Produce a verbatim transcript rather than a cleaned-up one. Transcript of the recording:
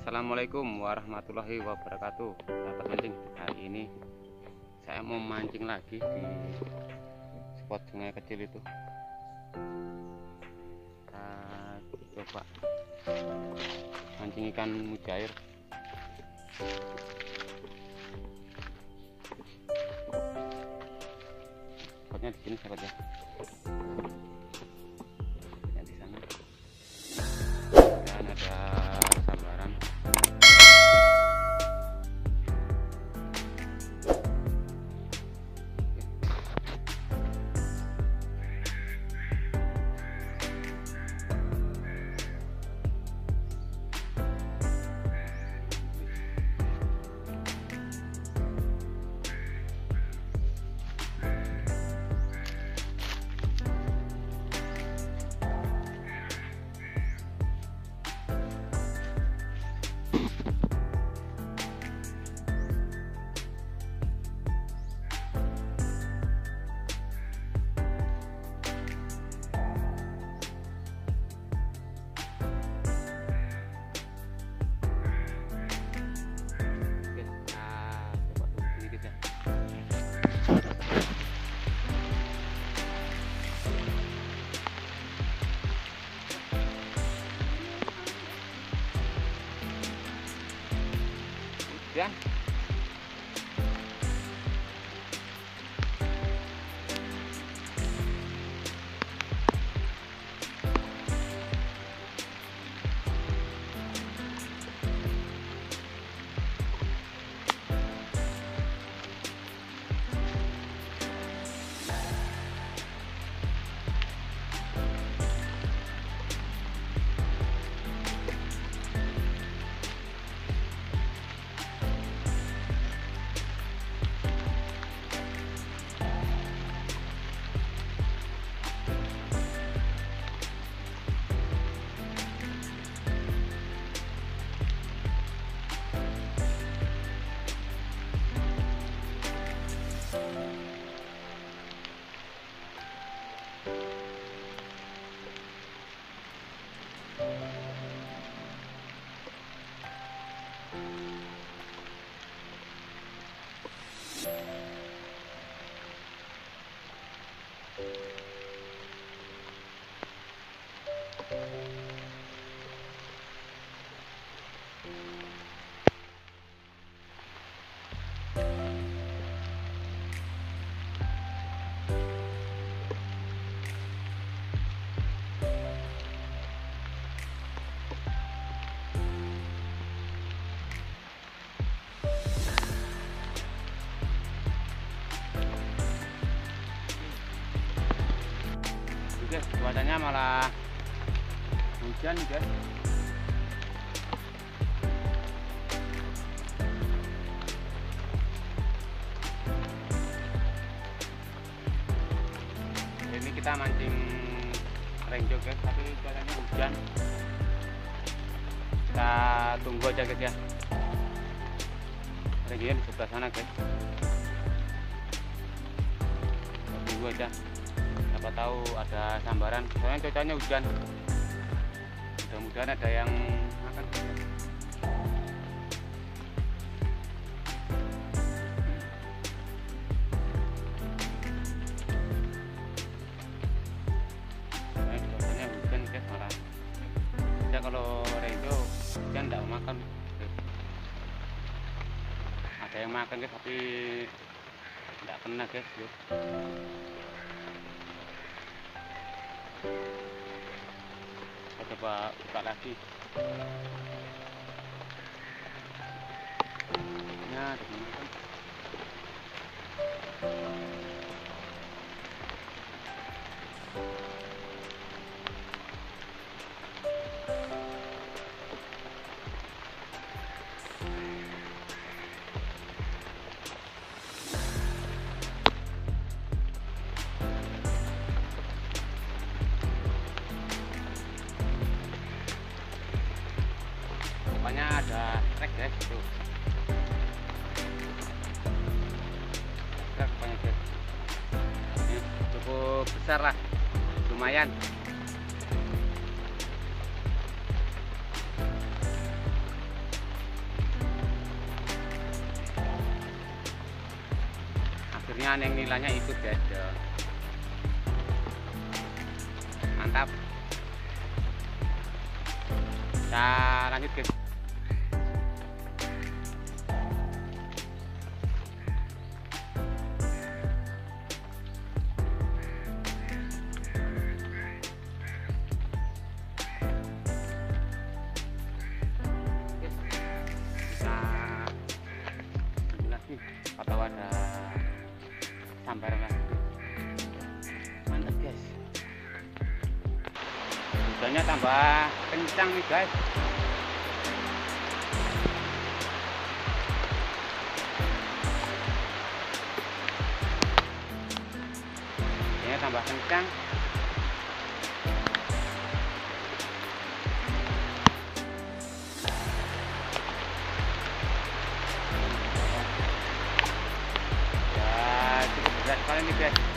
Assalamualaikum warahmatullahi wabarakatuh. Sahabat mancing, hari ini saya mau mancing lagi di spot sungai kecil itu. Kita coba mancing ikan mujair. Spotnya di sini sahabat ya. Di sana dan ada sambaran. Ya. Guys, cuacanya malah hujan guys. Ini kita mancing renjo guys, tapi cuacanya hujan. Kita tunggu aja guys ya. Renjonya di sebelah sana guys. Kita tunggu aja. Siapa tahu ada sambaran, soalnya cuacanya hujan. Mudah-mudahan ada yang makan. Soalnya cuacanya hujan guys, malah ya kalau renjo hujan tidak makan. Ada yang makan guys, tapi tidak kena guys. Yuk. Kita coba buka lagi. Nah, teman-teman. Ada trek guys itu. Trek banyak guys. Ini cukup besar lah, lumayan. pokoknya yang nilainya ikut guys ya. Mantap. Kita lanjut guys. Atau ada sambaran lagi. Mantap guys, hujannya tambah kencang nih guys. Hujannya tambah kencang. Berat sekali nih guys.